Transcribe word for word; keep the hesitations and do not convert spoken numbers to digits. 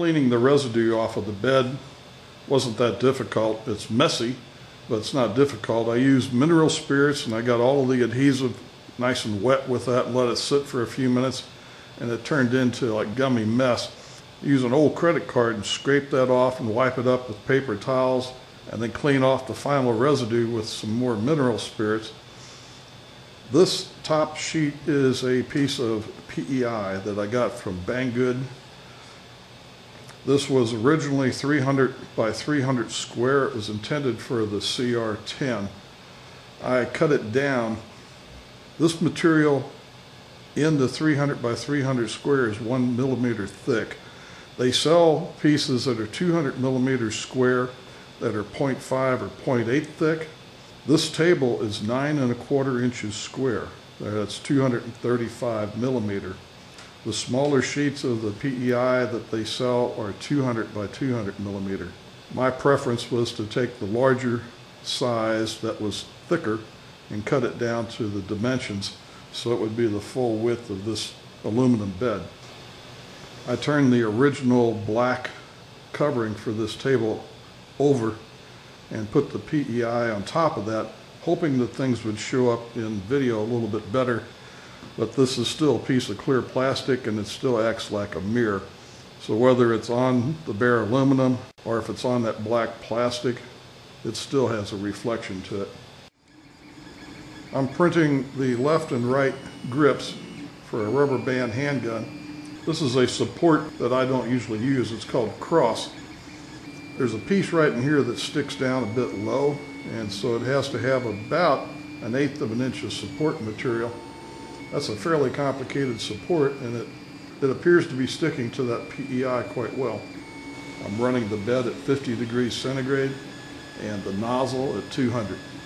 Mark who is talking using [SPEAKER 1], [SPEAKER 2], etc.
[SPEAKER 1] Cleaning the residue off of the bed wasn't that difficult. It's messy, but it's not difficult. I used mineral spirits and I got all of the adhesive nice and wet with that and let it sit for a few minutes, and it turned into like gummy mess. Use an old credit card and scrape that off and wipe it up with paper towels, and then clean off the final residue with some more mineral spirits. This top sheet is a piece of P E I that I got from Banggood. This was originally three hundred by three hundred square. It was intended for the C R ten. I cut it down. This material in the three hundred by three hundred square is one millimeter thick. They sell pieces that are two hundred millimeters square that are zero point five or zero point eight thick. This table is nine and a quarter inches square. That's two hundred thirty-five millimeter. The smaller sheets of the P E I that they sell are two hundred by two hundred millimeter. My preference was to take the larger size that was thicker and cut it down to the dimensions so it would be the full width of this aluminum bed. I turned the original black covering for this table over and put the P E I on top of that, hoping that things would show up in video a little bit better. But this is still a piece of clear plastic and it still acts like a mirror. So whether it's on the bare aluminum or if it's on that black plastic, it still has a reflection to it. I'm printing the left and right grips for a rubber band handgun. This is a support that I don't usually use. It's called cross. There's a piece right in here that sticks down a bit low, and so it has to have about an eighth of an inch of support material. That's a fairly complicated support, and it, it appears to be sticking to that P E I quite well. I'm running the bed at fifty degrees centigrade and the nozzle at two hundred.